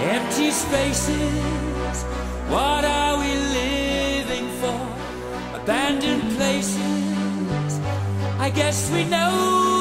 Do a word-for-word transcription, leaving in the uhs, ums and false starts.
Empty spaces, what are we living for? Abandoned places, I guess we know